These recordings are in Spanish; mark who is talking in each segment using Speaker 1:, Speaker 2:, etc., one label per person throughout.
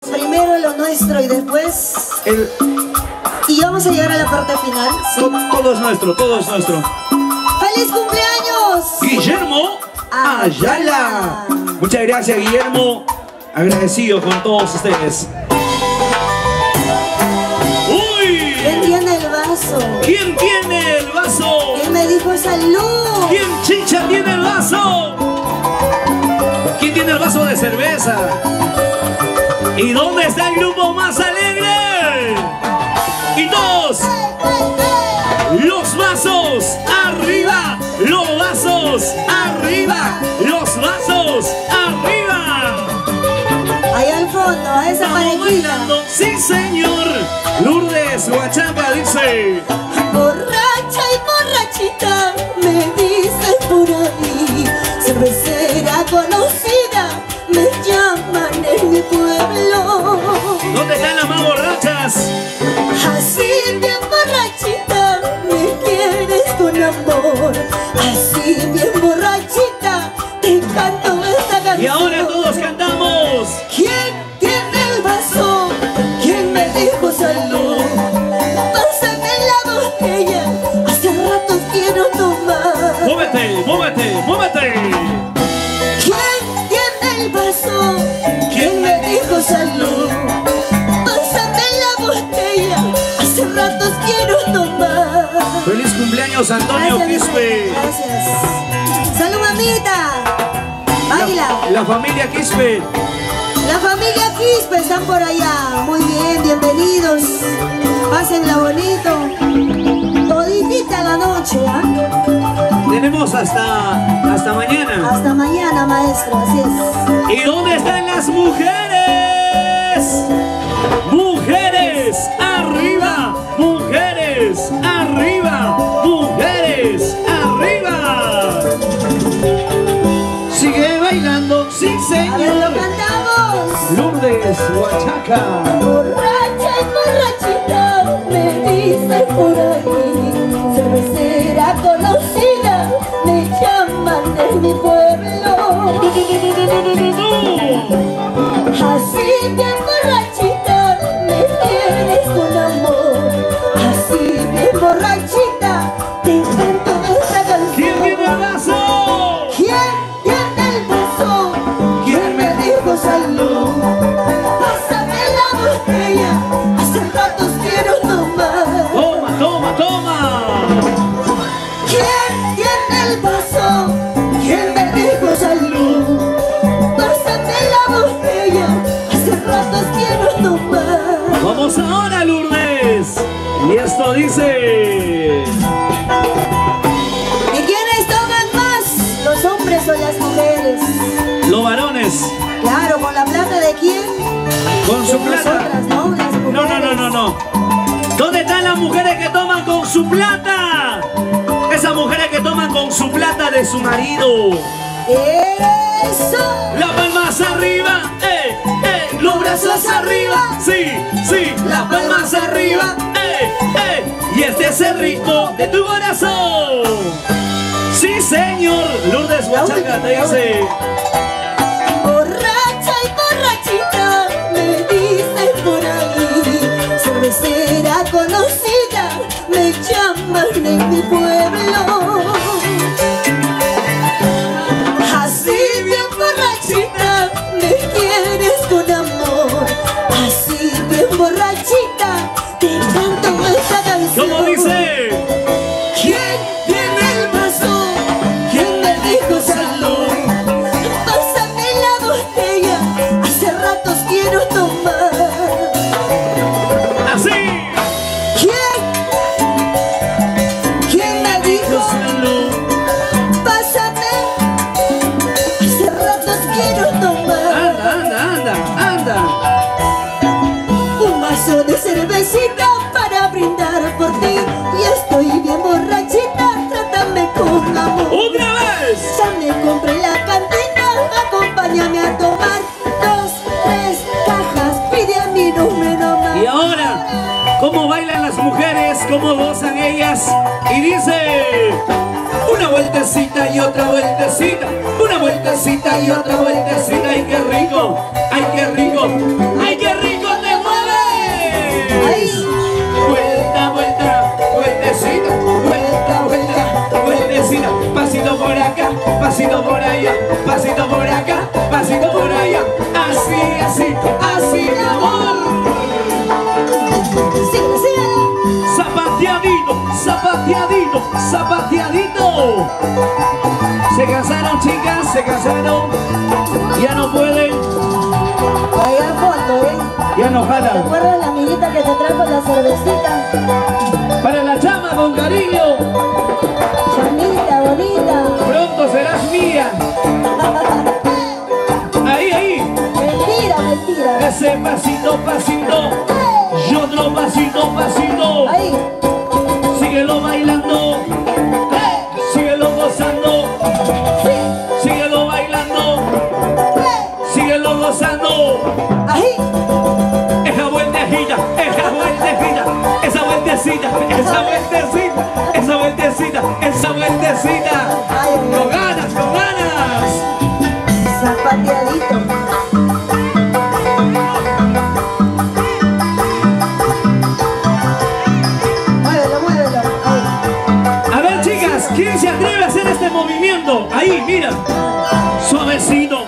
Speaker 1: Primero lo nuestro y después... Y vamos a llegar a la parte final, ¿sí?
Speaker 2: Todo es nuestro, todo es nuestro.
Speaker 1: ¡Feliz cumpleaños!
Speaker 2: Guillermo Ayala. Muchas gracias, Guillermo. Agradecido con todos ustedes. ¡Uy!
Speaker 1: ¿Quién tiene el vaso?
Speaker 2: ¿Quién tiene el vaso?
Speaker 1: ¿Quién me dijo salud?
Speaker 2: ¿Quién chicha tiene el vaso? ¿Quién tiene el vaso de cerveza? ¿Y dónde está el grupo más alegre? Y todos, los vasos arriba, los vasos arriba, los vasos arriba.
Speaker 1: Ahí al fondo, a esa parejita.
Speaker 2: Sí, señor. Lourdes Huachaca dice:
Speaker 1: borracha y borrachita, me dicen por ahí, cervecera conocida, me llaman en mi pueblo.
Speaker 2: ¿Dónde están las más borrachas?
Speaker 1: Así bien borrachita, me quieres con amor. Así bien borrachita, te canto esta canción.
Speaker 2: Y ahora todos cantamos.
Speaker 1: ¿Quién tiene el vaso? ¿Quién me dijo salud? Pásame la botella, hace rato quiero tomar.
Speaker 2: Muévete, muévete, muévete.
Speaker 1: ¿Quién tiene el vaso? ¿Quién me dijo salud? Pásame la botella, hace rato quiero tomar.
Speaker 2: Feliz cumpleaños, Antonio Quispe.
Speaker 1: Gracias. Salud, mamita. Baila.
Speaker 2: La familia Quispe.
Speaker 1: La familia Quispe están por allá. Muy bien, bienvenidos. Pásenla bonito. Toditita la noche, ¿ah?
Speaker 2: Tenemos hasta mañana.
Speaker 1: Hasta mañana, maestro, así es.
Speaker 2: ¿Y dónde están las mujeres? Mujeres arriba, mujeres arriba, mujeres arriba. Sigue bailando, sí
Speaker 1: A ver,
Speaker 2: señor.
Speaker 1: lo cantamos.
Speaker 2: Lourdes Huachaca.
Speaker 1: Borracha y borrachita, me dice por ahí, cervecera conocida, me llaman en mi pueblo. Así bien borrachita, me tienes con amor. Así bien borrachita, te canto esta canción.
Speaker 2: ¿Quién tiene el vaso?
Speaker 1: ¿Quién tiene el vaso? ¿Quién me dijo salud? Pásame la botella, hace ratos quiero tomar.
Speaker 2: Toma, toma, toma.
Speaker 1: ¿Quién tiene el vaso? ¿Quién me dijo salud? Pásame la botella, hace ratos quiero tomar.
Speaker 2: Vamos ahora, Lourdes. Y esto dice:
Speaker 1: ¿Y quiénes toman más? ¿Los hombres o las mujeres?
Speaker 2: los varones.
Speaker 1: Claro, ¿con la plata de quién?
Speaker 2: Con su
Speaker 1: De
Speaker 2: plata.
Speaker 1: nosotras, ¿no? Las mujeres.
Speaker 2: No, no, no, no, no. ¿Dónde están las mujeres que toman con su plata? Esas mujeres que toman con su plata de su marido.
Speaker 1: ¡Eso!
Speaker 2: Las palmas arriba, los brazos arriba, sí, sí, las palmas arriba, y este es el ritmo de tu corazón. Sí, señor. Lourdes Huachaca te dice:
Speaker 1: borracha y borrachita, me dicen por ahí, cervecera conocida, me llaman en mi pueblo. Así bien borrachita, me quieres con amor. Así bien borrachita, te canto esta canción.
Speaker 2: ¿Cómo dice?
Speaker 1: ¿Quién tiene el vaso? ¿Quién me dijo salud? Pásame la botella, hace ratos quiero tomar.
Speaker 2: Así.
Speaker 1: ¿Quién me dijo
Speaker 2: salud?
Speaker 1: pásame? Hace ratos quiero tomar.
Speaker 2: Anda, anda, anda, anda.
Speaker 1: Un vaso de cervecita para brindar por ti. Y estoy bien borrachita, trátame con amor.
Speaker 2: ¡Otra vez!
Speaker 1: Ya me compré la cantina, acompáñame a tomar 2, 3 cajas, pide a mi número más.
Speaker 2: Y ahora, ¿cómo bailan las mujeres? ¿Cómo gozan ellas? Y dice: una vueltecita y otra vueltecita, una vueltecita y otra vueltecita. ¡Ay, qué rico! ¡Ay, qué rico! ¡Ay, qué rico! se cansaron, ya no pueden,
Speaker 1: Ahí al fondo, ¿eh?
Speaker 2: ya no
Speaker 1: ¿Te
Speaker 2: jalan.
Speaker 1: acuerdas la amiguita que te trajo la cervecita?
Speaker 2: Para la chama con cariño,
Speaker 1: Chamita, bonita.
Speaker 2: pronto serás mía. Ahí, ahí,
Speaker 1: Mentira, mentira.
Speaker 2: ese pasito, pasito, y otro pasito, pasito.
Speaker 1: Ahí.
Speaker 2: Síguelo bailando, síguelo gozando, síguelo bailando, síguelo gozando.
Speaker 1: Ahí.
Speaker 2: Esa vueltecita, esa vueltecita, esa vueltecita, esa vueltecita, esa vueltecita, esa vueltecita.
Speaker 1: Ay,
Speaker 2: Con ganas, con ganas.
Speaker 1: zapateadito. Muévelo, muévelo. Ahí.
Speaker 2: A ver, chicas, ¿quién se atreve a hacer este movimiento? Ahí, mira, suavecito.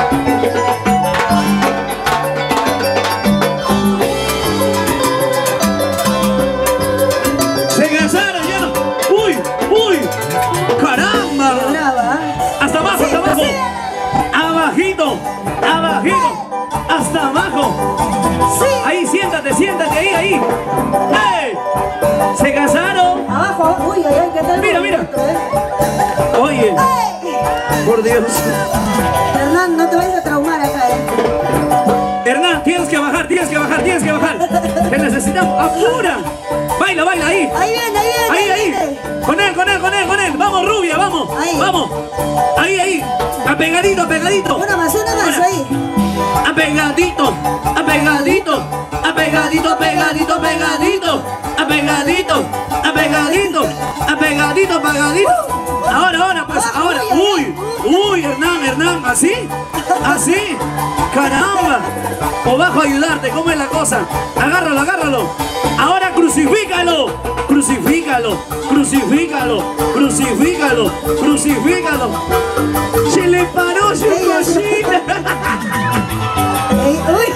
Speaker 2: Se cansaron ya. Uy, uy, caramba.
Speaker 1: Qué brava, ¿eh?
Speaker 2: Hasta abajo, hasta abajo. Abajito, abajito, hasta abajo.
Speaker 1: Sí.
Speaker 2: Ahí, siéntate, siéntate, ahí, ahí. ¡Ey! Se cansaron.
Speaker 1: Abajo. Uy, ay, ay, ¿qué tal?
Speaker 2: Mira, mira.
Speaker 1: movimiento, eh?
Speaker 2: Oye, por Dios.
Speaker 1: Hernán, no te vayas a traumar acá,
Speaker 2: Hernán, tienes que bajar, tienes que bajar, tienes que bajar. Te necesitamos. ¡Apura! Baila, baila, ahí.
Speaker 1: Ahí viene, ahí viene.
Speaker 2: Ahí, ahí.
Speaker 1: viene.
Speaker 2: Con él, con él, con él, con él. Vamos, rubia, vamos.
Speaker 1: Ahí.
Speaker 2: Vamos. Ahí, ahí. Apegadito, apegadito.
Speaker 1: Una más,
Speaker 2: Ahora.
Speaker 1: ahí.
Speaker 2: Apegadito, apegadito, apegadito, apegadito, apegadito, apegadito, apegadito, apegadito, apegadito. Ahora, pues, ahora. Uy, uy, Hernán, Hernán, ¿así? ¿Así? ¡Caramba! O bajo a ayudarte, ¿cómo es la cosa? Agárralo, agárralo. Ahora crucifícalo, crucifícalo, crucifícalo, crucifícalo, crucifícalo. Se le paró su cosita.
Speaker 1: Uy.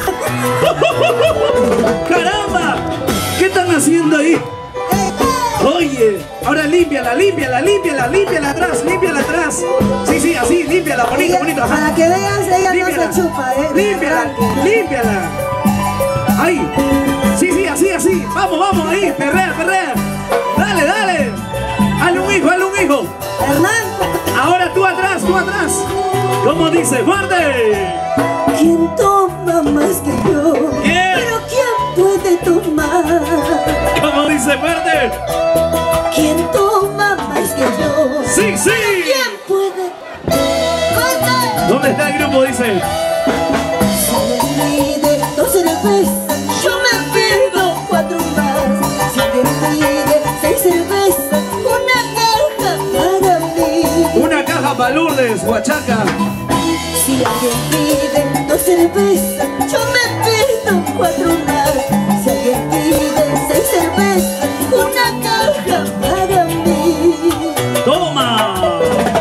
Speaker 2: ¡Caramba! ¿Qué están haciendo ahí? Oye, ahora límpiala, límpiala, límpiala, límpiala atrás, límpiala atrás. Sí, sí, así, límpiala, bonito,
Speaker 1: Ella,
Speaker 2: bonito. Ajá.
Speaker 1: para que veas, ella
Speaker 2: Límpiala,
Speaker 1: no se chupa,
Speaker 2: límpiala, límpiala. Ahí. Sí, sí, así, así. Vamos, vamos, ahí. Perrea, perrea. Dale, dale. Hazle un hijo, hazle un hijo.
Speaker 1: Hernán.
Speaker 2: Ahora tú atrás, tú atrás. ¿Cómo dice? ¡Fuerte!
Speaker 1: ¿Quién toma más que yo?
Speaker 2: ¿Quién?
Speaker 1: Pero ¿quién puede tomar?
Speaker 2: ¿Cómo dice? ¡Fuerte!
Speaker 1: ¿Quién toma más que yo?
Speaker 2: ¡Sí, sí!
Speaker 1: ¿Quién puede? ¡Fuerte!
Speaker 2: ¿Dónde está el grupo? Dice.
Speaker 1: Si me pide 2 cervezas, yo me pido 4 más. Si me pide 6 cervezas, una caja para mí.
Speaker 2: Una caja para Lourdes, Huachaca.
Speaker 1: Si alguien pide 2 cervezas, yo me pido 4 más. Si alguien pide 6 cervezas, una caja para mí.
Speaker 2: ¡Toma!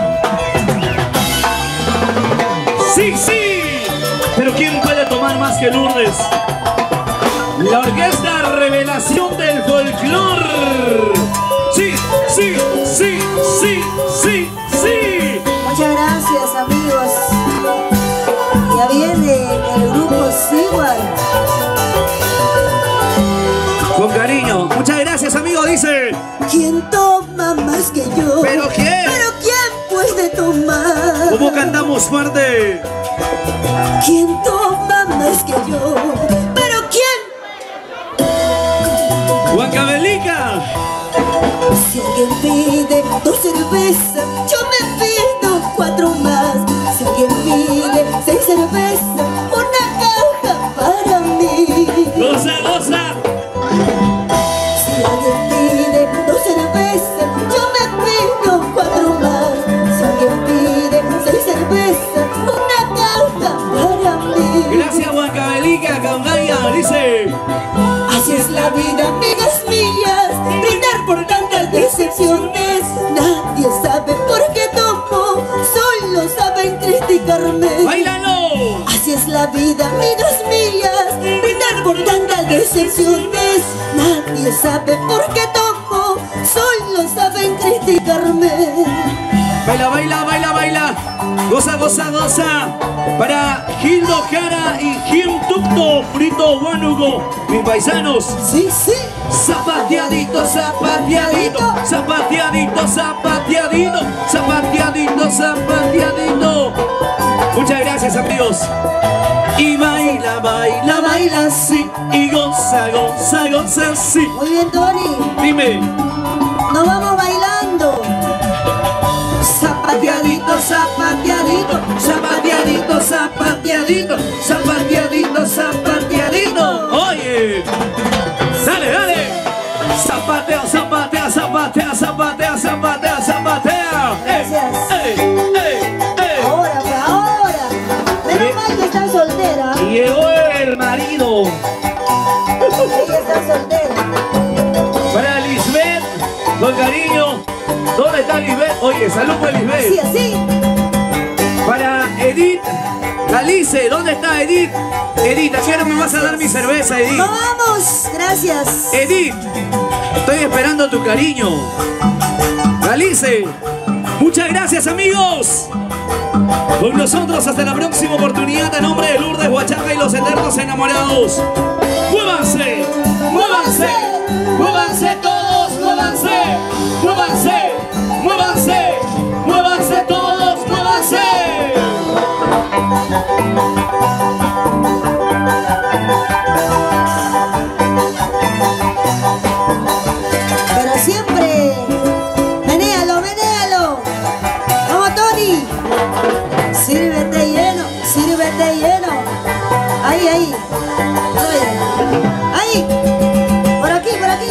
Speaker 2: ¡Sí, sí! Pero ¿quién puede tomar más que Lourdes? La orquesta Revelación del Folclor. ¡Sí, sí, sí, sí, sí, sí!
Speaker 1: Muchas gracias, amigos. Ya viene el grupo Sigual.
Speaker 2: Con cariño. Muchas gracias, amigo. Dice.
Speaker 1: ¿Quién toma más que yo?
Speaker 2: ¿Pero quién?
Speaker 1: ¿Pero quién puede tomar?
Speaker 2: ¿Cómo cantamos fuerte?
Speaker 1: ¿Quién toma más que yo? ¿Pero quién?
Speaker 2: ¡Huancavelica!
Speaker 1: Si alguien pide 2 cervezas, yo me pido 4 más. Si alguien pide 6 cervezas, una caja para mí.
Speaker 2: ¡Goza, goza!
Speaker 1: Si alguien pide 2 cervezas, yo me pido 4 más. Si alguien pide 6 cervezas, una caja para mí.
Speaker 2: Gracias, Huancavelica, Caundaya. Dice.
Speaker 1: Así es la vida, amigas mías, brindar por tantas decepciones. Nadie sabe por qué tomo, solo saben criticarme.
Speaker 2: ¡Báilalo!
Speaker 1: Así es la vida, amigas mías, brindar por tantas decepciones. Nadie sabe por qué tomo, solo saben criticarme.
Speaker 2: Baila, baila, baila, baila. Goza, goza. Para Gildo Jara y Jim Tucto, Frito Huánuco, mis paisanos.
Speaker 1: Sí, sí.
Speaker 2: Zapateadito, zapateadito, zapateadito, zapateadito, zapateadito, zapateadito. Muchas gracias, amigos. Y baila, baila, baila así. Y goza, goza, goza así.
Speaker 1: Muy bien, Tony.
Speaker 2: Dime.
Speaker 1: Nos vamos bailando.
Speaker 2: Zapateadito, zapateadito, zapateadito, zapateadito, zapateadito, zapateadito. Oye, dale, dale. Zapatea, zapatea, zapatea, zapatea, zapatea, zapatea.
Speaker 1: Gracias.
Speaker 2: ¡Ey!
Speaker 1: Ahora, pues ahora. Menos mal que está soltera.
Speaker 2: Llegó el marido.
Speaker 1: Ella está soltera.
Speaker 2: Para Lisbeth, con cariño. ¿Dónde está Lisbeth? Oye, salud por Lisbeth.
Speaker 1: Así, así.
Speaker 2: Para Edith Galice, ¿dónde está Edith? Edith, ¿a qué hora me vas a dar mi cerveza, Edith?
Speaker 1: ¡Nos vamos! Gracias.
Speaker 2: Edith, estoy esperando tu cariño. Galice, muchas gracias, amigos. Con nosotros hasta la próxima oportunidad, en nombre de Lourdes Huachaca y los eternos enamorados. ¡Muévanse! ¡Muévanse! ¡Muévanse todos! ¡Muévanse! ¡Muévanse! ¡Muévanse! ¡Muévanse todos! ¡Muévanse!
Speaker 1: Pero siempre. Menéalo, menéalo. Vamos, Tony. Sírvete lleno, sírvete lleno. Ahí, ahí. Ahí. Por aquí, por aquí.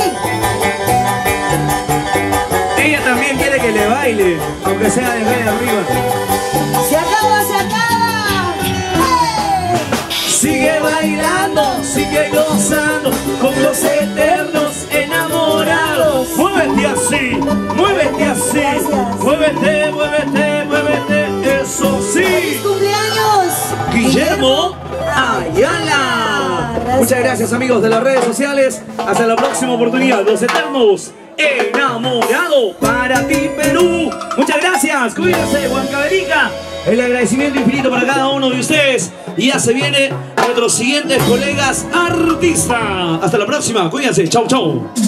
Speaker 2: Ella también quiere que le baile, aunque sea de arriba.
Speaker 1: Se acaba, se acaba. ¡Hey!
Speaker 2: Sigue bailando, sigue gozando con los eternos enamorados. Muévete así, muévete así.
Speaker 1: Gracias.
Speaker 2: Muévete, muévete, muévete. Eso sí.
Speaker 1: ¡Feliz cumpleaños!
Speaker 2: Guillermo Ayala.
Speaker 1: Gracias.
Speaker 2: Muchas gracias, amigos de las redes sociales. Hasta la próxima oportunidad. Los eternos enamorados para ti, Perú. Muchas gracias. Cuídense, Huancavelica. El agradecimiento infinito para cada uno de ustedes. Y ya se vienen nuestros siguientes colegas artistas. Hasta la próxima. Cuídense. Chau, chau.